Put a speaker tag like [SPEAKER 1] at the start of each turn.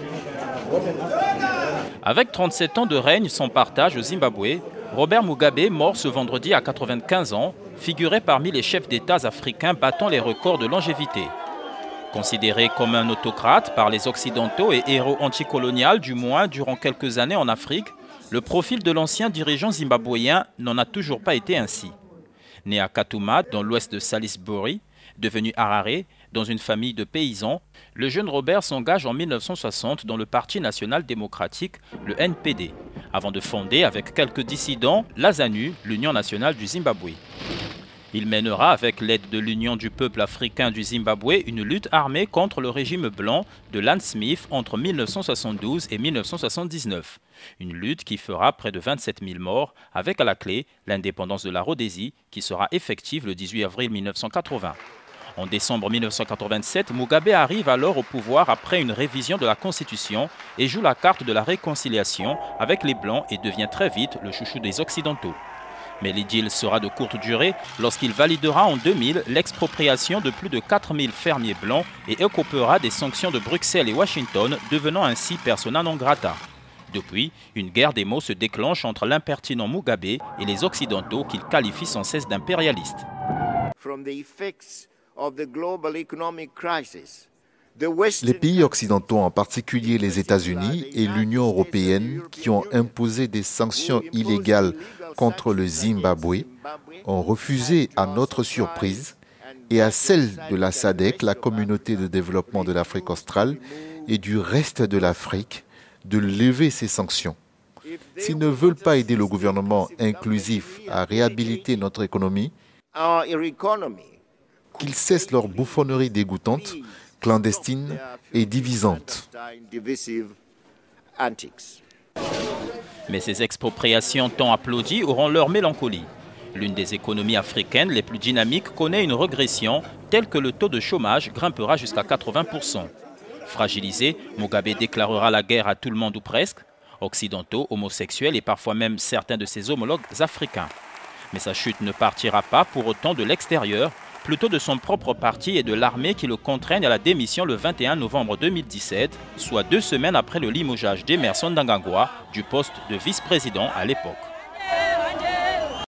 [SPEAKER 1] Avec 37 ans de règne sans partage au Zimbabwe, Robert Mugabe, mort ce vendredi à 95 ans, figurait parmi les chefs d'État africains battant les records de longévité. Considéré comme un autocrate par les Occidentaux et héros anticolonial, du moins durant quelques années en Afrique, le profil de l'ancien dirigeant zimbabwéen n'en a toujours pas été ainsi. Né à Katuma, dans l'ouest de Salisbury, devenu Harare, dans une famille de paysans, le jeune Robert s'engage en 1960 dans le Parti national démocratique, le NPD, avant de fonder avec quelques dissidents la ZANU, l'Union nationale du Zimbabwe. Il mènera avec l'aide de l'Union du peuple africain du Zimbabwe une lutte armée contre le régime blanc de Ian Smith entre 1972 et 1979. Une lutte qui fera près de 27 000 morts avec à la clé l'indépendance de la Rhodésie qui sera effective le 18 avril 1980. En décembre 1987, Mugabe arrive alors au pouvoir après une révision de la Constitution et joue la carte de la réconciliation avec les Blancs et devient très vite le chouchou des Occidentaux. Mais l'idylle sera de courte durée lorsqu'il validera en 2000 l'expropriation de plus de 4000 fermiers blancs et écopera des sanctions de Bruxelles et Washington, devenant ainsi persona non grata. Depuis, une guerre des mots se déclenche entre l'impertinent Mugabe et les Occidentaux qu'il qualifie sans cesse d'impérialistes.
[SPEAKER 2] Les pays occidentaux, en particulier les États-Unis et l'Union européenne, qui ont imposé des sanctions illégales contre le Zimbabwe, ont refusé à notre surprise et à celle de la SADC, la communauté de développement de l'Afrique australe, et du reste de l'Afrique, de lever ces sanctions. S'ils ne veulent pas aider le gouvernement inclusif à réhabiliter notre économie, qu'ils cessent leur bouffonnerie dégoûtante, clandestine et divisante.
[SPEAKER 1] Mais ces expropriations tant applaudies auront leur mélancolie. L'une des économies africaines les plus dynamiques connaît une régression telle que le taux de chômage grimpera jusqu'à 80%. Fragilisé, Mugabe déclarera la guerre à tout le monde ou presque, occidentaux, homosexuels et parfois même certains de ses homologues africains. Mais sa chute ne partira pas pour autant de l'extérieur, plutôt de son propre parti et de l'armée qui le contraignent à la démission le 21 novembre 2017, soit 2 semaines après le limogeage d'Emerson Mnangagwa du poste de vice-président à l'époque.